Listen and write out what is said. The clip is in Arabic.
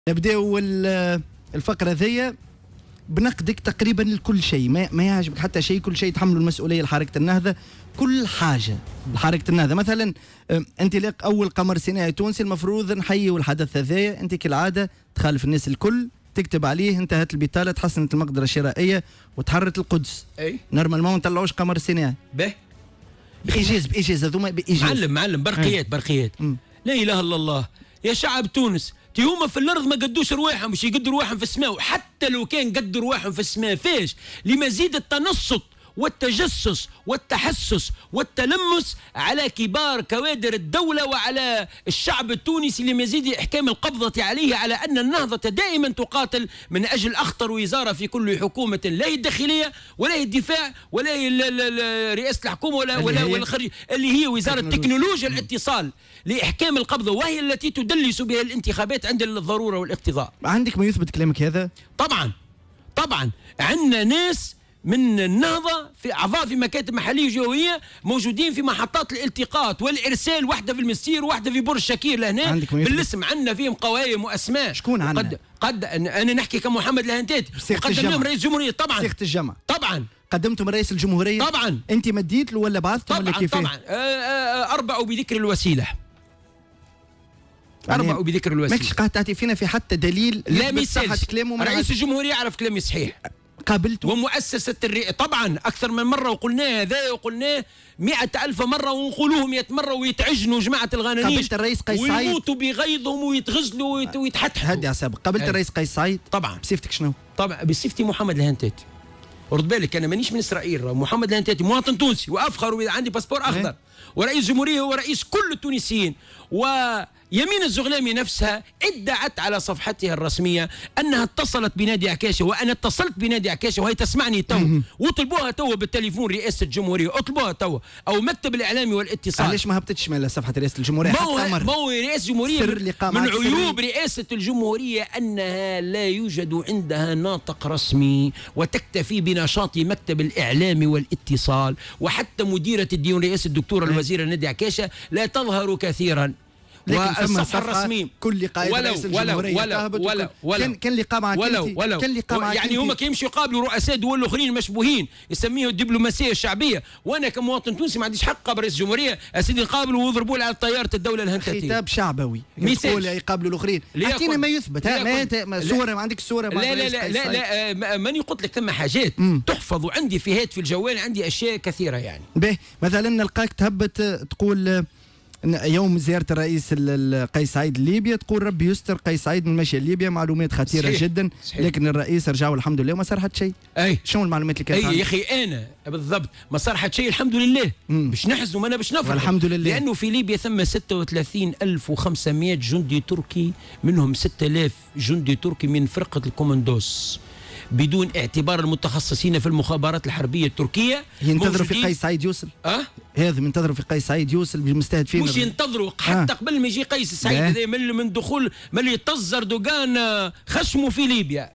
نبداو الفقرة ذي بنقدك تقريبا لكل شيء، ما يعجبك حتى شيء، كل شيء تحملوا المسؤولية لحركة النهضة، كل حاجة لحركة النهضة. مثلا انطلاق أول قمر صناعي تونسي، المفروض نحيوا الحدث هذايا. أنت كالعادة تخالف الناس الكل، تكتب عليه انتهت البطالة، تحسنت المقدرة الشرائية وتحررت القدس. اي نورمالمون ما نطلعوش قمر صناعي به بإيجاز هذوما بإيجاز. معلم برقيات لا إله إلا الله. يا شعب تونس هما في الارض ما قدوش رواحهم، مش يقدوا رواحهم في السماء، وحتى لو كان قدوا رواحهم في السماء فاش لمزيد التنصت والتجسس والتحسس والتلمس على كبار كوادر الدولة وعلى الشعب التونسي لمزيد إحكام القبضة عليه، على أن النهضة دائما تقاتل من أجل أخطر وزارة في كل حكومة، لا هي الداخلية ولا هي الدفاع ولا هي رئاسة الحكومة ولا الخارج، اللي هي وزارة تكنولوجيا الاتصال لإحكام القبضة، وهي التي تدلس بها الانتخابات عند الضرورة والاقتضاء. عندك ما يثبت كلامك هذا؟ طبعا عندنا ناس من النهضة في أعضاء في مكاتب محلية وجهوية موجودين في محطات الالتقاط والإرسال، واحدة في المستير وواحدة في برج شكير لهنا بالاسم. عندنا فيهم قوائم وأسماء. شكون عندنا؟ قد أنا نحكي كمحمد لهنتاتي، وقدم لهم رئيس الجمهورية. طبعا صيغة الجمع طبعا قدمتم رئيس الجمهورية طبعا. أنت مديت له ولا بعثتم ولا كيف؟ طبعا أربعوا بذكر الوسيلة، أربعوا بذكر الوسيلة. ماكش قاعد تعطي فينا في حتى دليل لا مثال. رئيس الجمهورية يعرف كلامي صحيح. قابلته ومؤسسة طبعا أكثر من مرة، وقلناه هذا وقلناه 100,000 مرة، ونقولوه 100 مرة ويتعجنوا جماعة الغنانيش. قابلت الرئيس قيس سعيد ويموتوا بغيظهم ويتغزلوا ويتحتحوا. هدي أعصابك. قابلت الرئيس قيس سعيد طبعا. بصفتك شنو؟ طبعا بصفتي محمد الهنتاتي. رد بالك أنا مانيش من إسرائيل، محمد الهنتاتي مواطن تونسي وأفخر، عندي باسبور أخضر، ورئيس جمهورية هو رئيس كل التونسيين. ويمين الزغلامي نفسها ادعت على صفحتها الرسمية أنها اتصلت بنادي عكاشة، وأنا اتصلت بنادي عكاشة وهي تسمعني تو، وطلبوها تو بالتليفون رئاسة الجمهورية، اطلبوها تو أو مكتب الإعلامي والاتصال. علاش ما هبطتش من صفحة رئاسة الجمهورية حتى مرة؟ ما هو رئاسة الجمهورية من عيوب رئاسة الجمهورية أنها لا يوجد عندها ناطق رسمي، وتكتفي بنشاط مكتب الإعلام والاتصال، وحتى مديرة الديون رئاسة الدكتورة الوزيرة نادي عكاشة لا تظهر كثيرا. والصفحة الرسمي كل لقاء رئيس الجمهورية كان لقاء معك كان لقاء معك يعني هما كيمشوا يقابلوا رؤساء دول الاخرين مشبوهين يسميه الدبلوماسيه الشعبيه، وانا كمواطن تونسي ما عنديش حق قبل رئيس الجمهوريه اسيدي نقابلوا ويضربوا لي على طياره الدوله الهنتاتيه. خطاب شعبوي يقول يقابلوا الاخرين. اعطينا ما يثبت، صوره، ما عندك صوره؟ لا ماني قلت لك ثم حاجات تحفظ عندي في هاتف الجوال، عندي اشياء كثيره يعني. به مثلا نلقاك تهبط تقول يوم زيارة الرئيس قيس سعيد لليبيا، تقول ربي يستر قيس سعيد من مشي ليبيا، معلومات خطيرة صحيح. جدا صحيح. لكن الرئيس رجعوا الحمد لله وما صار حتى شيء. شنو المعلومات اللي كانت؟ يا أخي أنا بالضبط ما صار حتى شيء الحمد لله. باش نحزنوا ما أنا باش نفرح الحمد لله، لأنه في ليبيا ثم 36,500 جندي تركي، منهم 6,000 جندي تركي من فرقة الكوماندوس، بدون اعتبار المتخصصين في المخابرات الحربية التركية. ينتظروا في قيس سعيد يوصل. هذا ينتظروا في قيس سعيد يوصل بالمستهدفين. مش ينتظروا حتى قبل ما يجي قيس سعيد من دخول من اللي طز اردوغان خشمه في ليبيا.